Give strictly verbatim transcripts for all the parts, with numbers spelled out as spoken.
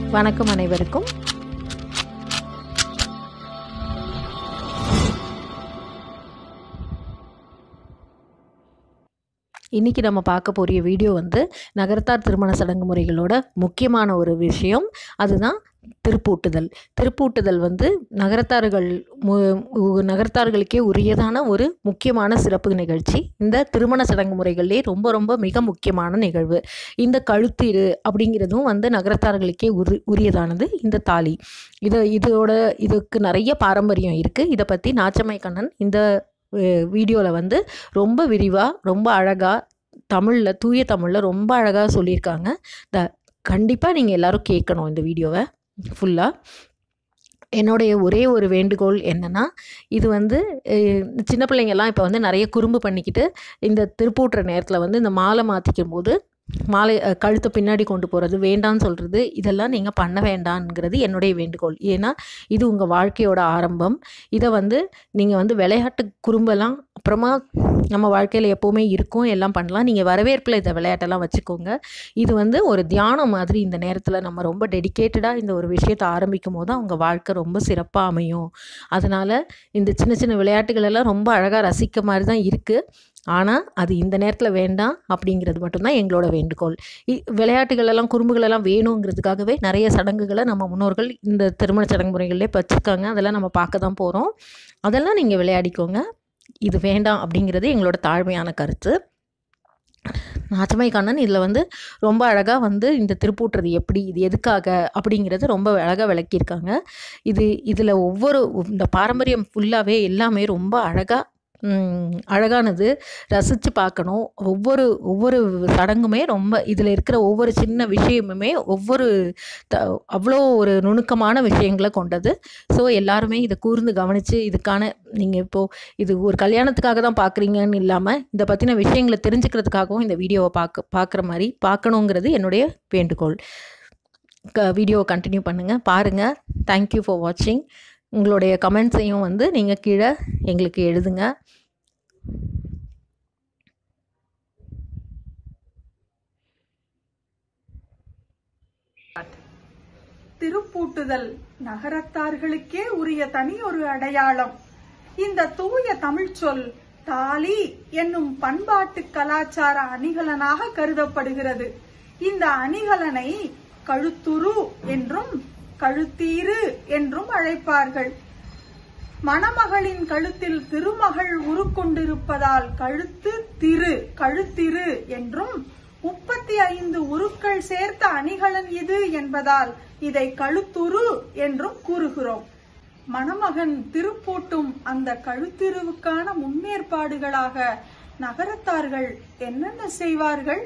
வணக்கம் அனைவருக்கும். இன்றைக்கி நம்ம பார்க்க போகிற வீடியோ வந்து நகரத்தார் திருமண சடங்கு முறைகளோட முக்கியமான ஒரு விஷயம். அதுதான் திருப்பூட்டுதல். திருப்பூட்டுதல் வந்து நகரத்தார்கள் நகரத்தார்களுக்கே உரியதான ஒரு முக்கியமான சிறப்பு நிகழ்ச்சி. இந்த திருமண சடங்கு முறைகளிலே ரொம்ப ரொம்ப மிக முக்கியமான நிகழ்வு. இந்த கழுத்தீடு அப்படிங்கிறதும் வந்து நகரத்தார்களுக்கே உரி உரியதானது. இந்த தாலி இது இதோட இதுக்கு நிறைய பாரம்பரியம் இருக்குது. இதை பற்றி நாச்சம்மை கண்ணன் இந்த வீடியோவில் வந்து ரொம்ப விரிவாக ரொம்ப அழகாக தமிழில் தூய தமிழில் ரொம்ப அழகாக சொல்லியிருக்காங்க. த கண்டிப்பாக நீங்கள் எல்லோரும் கேட்கணும் இந்த வீடியோவை ஃபுல்லாக. என்னுடைய ஒரே ஒரு வேண்டுகோள் என்னென்னா, இது வந்து சின்ன பிள்ளைங்கள்லாம் இப்போ வந்து நிறைய குறும்பு பண்ணிக்கிட்டு இந்த திருப்பூட்டுற நேரத்தில் வந்து இந்த மாலை மாற்றிக்கும் போது மாலை கழுத்தை பின்னாடி கொண்டு போகிறது, வேண்டான்னு சொல்கிறது, இதெல்லாம் நீங்கள் பண்ண வேண்டாங்கிறது என்னுடைய வேண்டுகோள். ஏன்னா இது உங்கள் வாழ்க்கையோட ஆரம்பம். இதை வந்து நீங்கள் வந்து விளையாட்டு குறும்பெல்லாம் அப்புறமா நம்ம வாழ்க்கையில் எப்போவுமே இருக்கும், எல்லாம் பண்ணலாம். நீங்கள் வரவேற்பில் இந்த விளையாட்டெல்லாம் வச்சுக்கோங்க. இது வந்து ஒரு தியானம் மாதிரி. இந்த நேரத்தில் நம்ம ரொம்ப டெடிக்கேட்டடாக இந்த ஒரு விஷயத்தை ஆரம்பிக்கும் போது உங்கள் வாழ்க்கை ரொம்ப சிறப்பாக அமையும். அதனால் இந்த சின்ன சின்ன விளையாட்டுகளெல்லாம் ரொம்ப அழகாக ரசிக்க மாதிரி தான் இருக்குது. ஆனால் அது இந்த நேரத்தில் வேண்டாம் அப்படிங்கிறது மட்டும்தான் எங்களோட வேண்டுகோள். விளையாட்டுகளெல்லாம் குறும்புகளெல்லாம் வேணுங்கிறதுக்காகவே நிறைய சடங்குகளை நம்ம முன்னோர்கள் இந்த திருமண சடங்கு முறைகளிலே வச்சுருக்காங்க. அதெல்லாம் நம்ம பார்க்க தான் போகிறோம். அதெல்லாம் நீங்கள் விளையாடிக்கோங்க. இது வேண்டாம் அப்படிங்கிறது எங்களோட தாழ்மையான கருத்து. நாச்சம்மை கண்ணன் இதில் வந்து ரொம்ப அழகாக வந்து இந்த திருப்பூட்டுறது எப்படி, இது எதுக்காக அப்படிங்கிறது ரொம்ப அழகாக விளக்கியிருக்காங்க. இது இதில் ஒவ்வொரு இந்த பாரம்பரியம் ஃபுல்லாகவே எல்லாமே ரொம்ப அழகாக அழகானது. ரசித்து பார்க்கணும். ஒவ்வொரு ஒவ்வொரு சடங்குமே ரொம்ப இதில் இருக்கிற ஒவ்வொரு சின்ன விஷயமுமே ஒவ்வொரு த அவ்வளோ ஒரு நுணுக்கமான விஷயங்களை கொண்டது. ஸோ எல்லாருமே இதை கூர்ந்து கவனித்து இதுக்கான நீங்கள் இப்போது இது ஒரு கல்யாணத்துக்காக தான் பார்க்குறீங்கன்னு இல்லாமல் இதை பற்றின விஷயங்களை தெரிஞ்சுக்கிறதுக்காகவும் இந்த வீடியோவை பார்க்க பார்க்குற மாதிரி பார்க்கணுங்கிறது என்னுடைய வேண்டுகோள். க வீடியோவை கண்டினியூ பண்ணுங்கள், பாருங்கள். தேங்க்யூ ஃபார் வாட்சிங். உங்களுடைய கமெண்ட்ஸையும் வந்து நீங்கள் கீழே எங்களுக்கு எழுதுங்க. திருப்பூட்டுதல் நகரத்தார்களுக்கே உரிய தனி ஒரு அடையாளம். இந்த தூய தமிழ் சொல் தாலி என்னும் பண்பாட்டு கலாச்சார அணிகலனாக கருதப்படுகிறது. இந்த அணிகலனை கழுத்துரு என்றும் கழுத்தீரு என்றும் அழைப்பார்கள். மணமகளின் கழுத்தில் திருமகள் உருக்கொண்டிருப்பதால் கழுத்து திரு கழுத்திரு என்றும், முப்பத்தி ஐந்து உருக்கள் சேர்த்த அணிகலன் இது என்பதால் இதை கழுத்துரு என்றும் கூறுகிறோம். மணமகன் திருப்பூட்டும் அந்த கழுத்திருவுக்கான முன்னேற்பாடுகளாக நகரத்தார்கள் என்னென்ன செய்வார்கள்?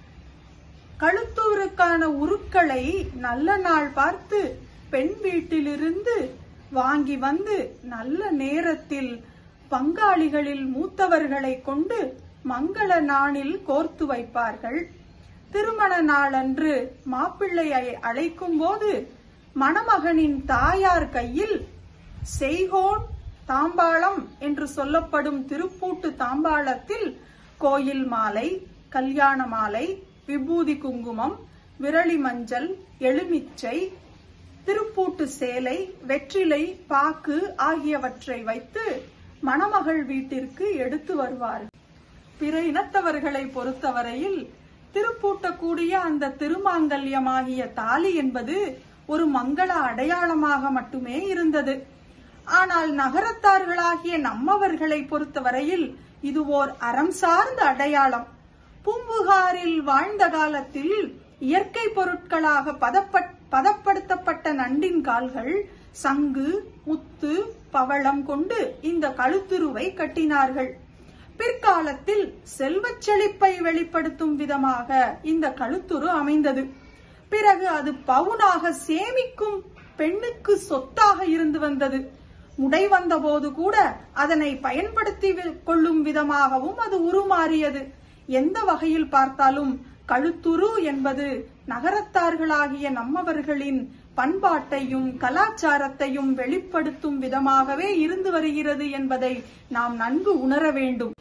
கழுத்தூருக்கான உருக்களை நல்ல நாள் பார்த்து பெண் வீட்டிலிருந்து வாங்கி வந்து நல்ல நேரத்தில் பங்காளிகளில் மூத்தவர்களை கொண்டு மங்கள நாளில் கோர்த்து வைப்பார்கள். திருமண நாளன்று மாப்பிள்ளையை அழைக்கும் போது மணமகனின் தாயார் கையில் செய்கோன் தாம்பாளம் என்று சொல்லப்படும் திருப்பூட்டு தாம்பாளத்தில் கோயில் மாலை, கல்யாண மாலை, விபூதி குங்குமம், விரலி மஞ்சள், எலுமிச்சை, திருப்பூட்டு சேலை, வெற்றிலை, பாக்கு ஆகியவற்றை வைத்து மணமகள் வீட்டிற்கு எடுத்து வருவார். பிற இனத்தவர்களை பொறுத்தவரையில் திருப்பூட்டக்கூடிய அந்த திருமாங்கல்யமாகிய தாலி என்பது ஒரு மங்கள அடையாளமாக மட்டுமே இருந்தது. ஆனால் நகரத்தார்களாகிய நம்மவர்களை பொறுத்தவரையில் இது ஓர் அறம் சார்ந்த அடையாளம். பூம்புகாரில் வாழ்ந்த காலத்தில் இயற்கை பொருட்களாக பதப்பட் பதப்படுத்தப்பட்ட நண்டின் கால்கள், சங்கு, முத்து, பவளம் கொண்டு இந்த கழுத்துருவை கட்டினார்கள். பிற்காலத்தில் செல்வச் செழிப்பை வெளிப்படுத்தும் விதமாக இந்த கழுத்துரு அமைந்தது. பிறகு அது பவுனாக சேமிக்கும் பெண்ணுக்கு சொத்தாக இருந்து வந்தது. முடை வந்த போது கூட அதனை பயன்படுத்தி கொள்ளும் விதமாகவும் அது உருமாறியது. எந்த வகையில் பார்த்தாலும் கழுத்துரு என்பது நகரத்தார்களாகிய நம்மவர்களின் பண்பாட்டையும் கலாச்சாரத்தையும் வெளிப்படுத்தும் விதமாகவே இருந்து வருகிறது என்பதை நாம் நன்கு உணர வேண்டும்.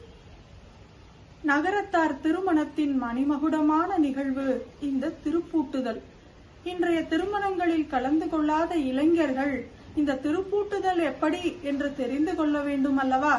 நகரத்தார் திருமணத்தின் மணிமகுடமான நிகழ்வு இந்த திருப்பூட்டுதல். இன்றைய திருமணங்களில் கலந்து கொள்ளாத இளைஞர்கள் இந்த திருப்பூட்டுதல் எப்படி என்று தெரிந்து கொள்ள வேண்டும் அல்லவா?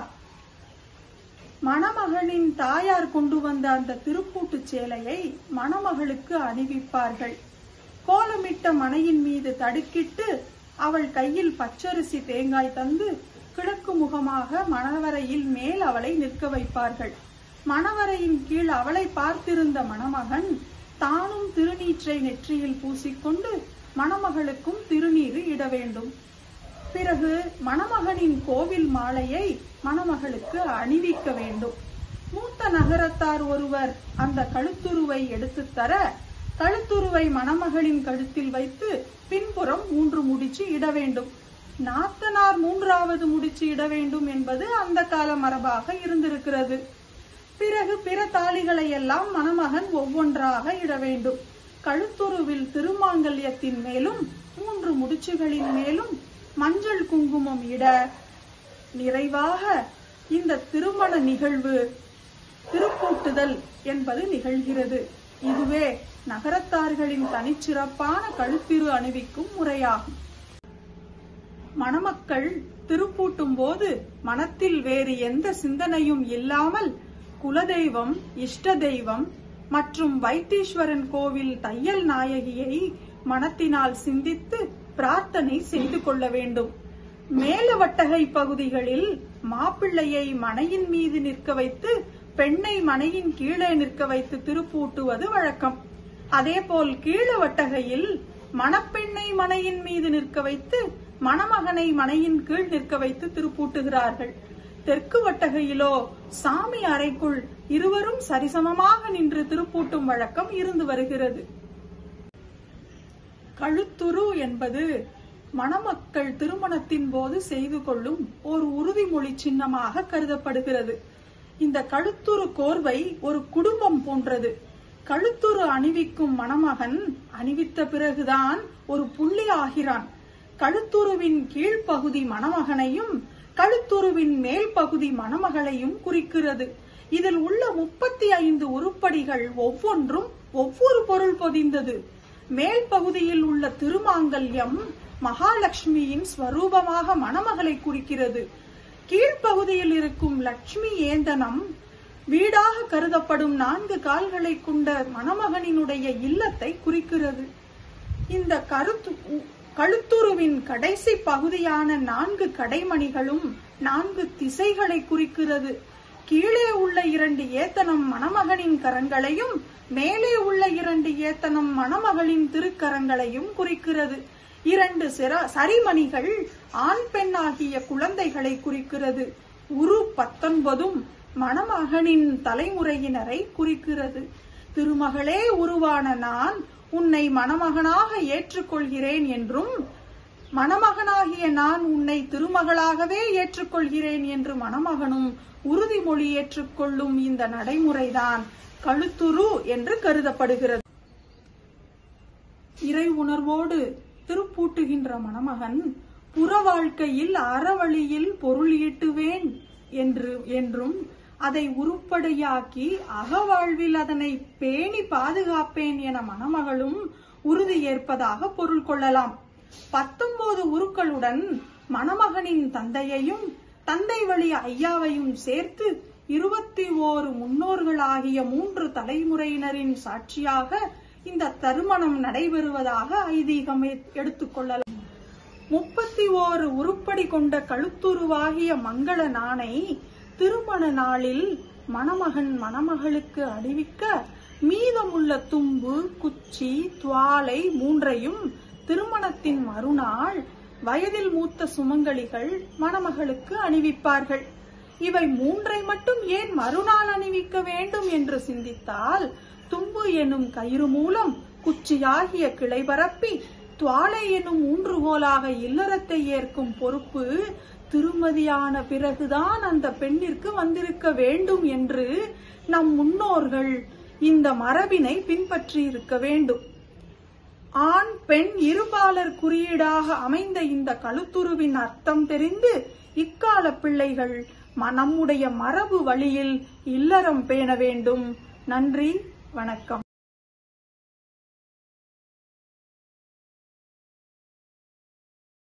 மணமகனின் தாயார் கொண்டு வந்த அந்த திருப்பூட்டு சேலையை மணமகளுக்கு அணிவிப்பார்கள். கோலமிட்ட மனையின் மீது தடுக்கிட்டு அவள் கையில் பச்சரிசி தேங்காய் தந்து கிழக்கு முகமாக மணவரையில் மேல் அவளை நிற்க வைப்பார்கள். மணவரையின் கீழ் அவளை பார்த்திருந்த மணமகன் தானும் திருநீற்றை நெற்றியில் பூசிக்கொண்டு மணமகளுக்கும் திருநீறு இட வேண்டும். பிறகு மணமகனின் கோவில் மாலையை மணமகளுக்கு அணிவிக்க வேண்டும். மூத்த நகரத்தார் ஒருவர் அந்த கழுத்துருவை எடுத்து தர கழுத்துருவை மணமகளின் கழுத்தில் வைத்து பின்புறம் மூன்று முடிச்சு இட வேண்டும். நாத்தனார் மூன்றாவது முடிச்சு இட வேண்டும் என்பது அந்த கால மரபாக இருந்திருக்கிறது. பிறகு பிற தாலிகளை எல்லாம் மணமகன் ஒவ்வொன்றாக இட வேண்டும். கழுத்துருவில் திருமாங்கல்யத்தின் மேலும் மூன்று முடிச்சுகளின் மேலும் மஞ்சள் குங்குமம் இட நிறைவாக இந்த திருமண நிகழ்வு திருப்பூட்டுதல் என்பது நிகழ்கிறது. இதுவே நகரத்தார்களின் தனிச்சிறப்பான கழுத்திரு அணிவிக்கும் முறையாகும். மணமக்கள் திருப்பூட்டும் போது மனத்தில் வேறு எந்த சிந்தனையும் இல்லாமல் குலதெய்வம், இஷ்ட தெய்வம் மற்றும் வைத்தீஸ்வரன் கோவில் தையல் நாயகியை மனத்தினால் சிந்தித்து பிரார்த்தனை செய்து கொள்ள வேண்டும். மேலவட்டகை பகுதிகளில் மாப்பிள்ளையை மனையின் மீது நிற்க வைத்து பெண்ணை மனையின் கீழே நிற்க வைத்து திருப்பூட்டுவது வழக்கம். அதேபோல் கீழவட்டகையில் மணப்பெண்ணை மனையின் மீது நிற்க வைத்து மணமகனை மனையின் கீழ் நிற்க வைத்து திருப்பூட்டுகிறார்கள். தெற்கு வட்டகையிலோ சாமி அறைக்குள் இருவரும் சரிசமமாக நின்று திருப்பூட்டும் வழக்கம் இருந்து வருகிறது. கழுத்துரு என்பது மணமக்கள் திருமணத்தின் போது செய்து கொள்ளும் ஒரு உறுதிமொழி சின்னமாக கருதப்படுகிறது. இந்த கழுத்துரு கோர்வை ஒரு குடும்பம் போன்றது. கழுத்துரு அணிவிக்கும் மணமகன் அணிவித்த பிறகுதான் ஒரு புள்ளி ஆகிறான். கழுத்துருவின் கீழ்ப்பகுதி மணமகனையும் கழுத்துருவின் மேல் பகுதி மணமகளையும் குறிக்கிறது. இதில் உள்ள முப்பத்தி ஐந்து உருப்படிகள் ஒவ்வொன்றும் ஒவ்வொரு பொருள் பொதிந்தது. மேல் பகுதியில் உள்ள திருமாங்கல்யம் மகாலட்சுமியின் ஸ்வரூபமாக மணமகளை குறிக்கிறது. கீழ்ப்பகுதியில் இருக்கும் லட்சுமி ஏந்தனம் வீடாக கருதப்படும் நான்கு கால்களை கொண்ட மணமகனினுடைய இல்லத்தை குறிக்கிறது. இந்த கருத்து கழுத்துருவின் கடைசி பகுதியான நான்கு கடைமணிகளும் நான்கு திசைகளை குறிக்கிறது. கீழே உள்ள இரண்டு ஏத்தனம் மணமகனின் கரங்களையும் மேலே உள்ள இரண்டு ஏத்தனம் மணமகளின் திருக்கரங்களையும் குறிக்கிறது. இரண்டு சரிமணிகள் ஆண் பெண் ஆகிய குழந்தைகளை குறிக்கிறது. உரு பத்தொன்பதும் மணமகனின் தலைமுறையினரை குறிக்கிறது. திருமகளே உருவான நான் உன்னை மணமகனாக ஏற்றுக்கொள்கிறேன் என்றும் மணமகனாகிய நான் உன்னை திருமகளாகவே ஏற்றுக்கொள்கிறேன் என்று மணமகனும் உறுதிமொழி ஏற்றுக்கொள்ளும் இந்த நடைமுறைதான் கழுத்துரு என்று கருதப்படுகிறது. இறை உணர்வோடு திருப்பூட்டுகின்ற மணமகன் புற வாழ்க்கையில் அறவழியில் பொருள் ஈட்டுவேன் என்று என்றும் அதை உருப்படியாக்கி அகவாழ்வில் அதனை பேணி பாதுகாப்பேன் என மணமகளும் உறுதி ஏற்பதாக பொருள் கொள்ளலாம். பத்தொன்பது உருக்களுடன் மணமகனின் தந்தையையும் தந்தை வழி ஐயாவையும் சேர்த்து இருபத்தி ஓரு முன்னோர்களாகிய மூன்று தலைமுறையினரின் சாட்சியாக இந்த திருமணம் நடைபெறுவதாக ஐதீகம் எடுத்துக்கொள்ளலாம். முப்பத்தி ஓரு உருப்படி கொண்ட கழுத்துருவாகிய மங்கள நாணை திருமண நாளில் மணமகன் மணமகளுக்கு அணிவிக்க மீதமுள்ள தும்பு, குச்சி, துவாலை மூன்றையும் திருமணத்தின் மறுநாள் வயதில் மூத்த சுமங்கலிகள் மணமகளுக்கு அணிவிப்பார்கள். இவை மூன்றை மட்டும் ஏன் மறுநாள் அணிவிக்க வேண்டும் என்று சிந்தித்தால், தும்பு எனும் கயிறு மூலம் குச்சியாகிய கிளை பரப்பி துவாலை எனும் ஊன்றுகோலாக இல்லறத்தை ஏற்கும் பொறுப்பு திருமதியான பிறகுதான் அந்த பெண்ணிற்கு வந்திருக்க வேண்டும் என்று நம் முன்னோர்கள் இந்த மரபினை பின்பற்றி இருக்க வேண்டும். ஆண் பெண் இருபாலர் குறியீடாக அமைந்த இந்த கழுத்துருவின் அர்த்தம் தெரிந்து இக்கால பிள்ளைகள் நம்முடைய மரபு வழியில் இல்லறம் பேண வேண்டும். நன்றி, வணக்கம்.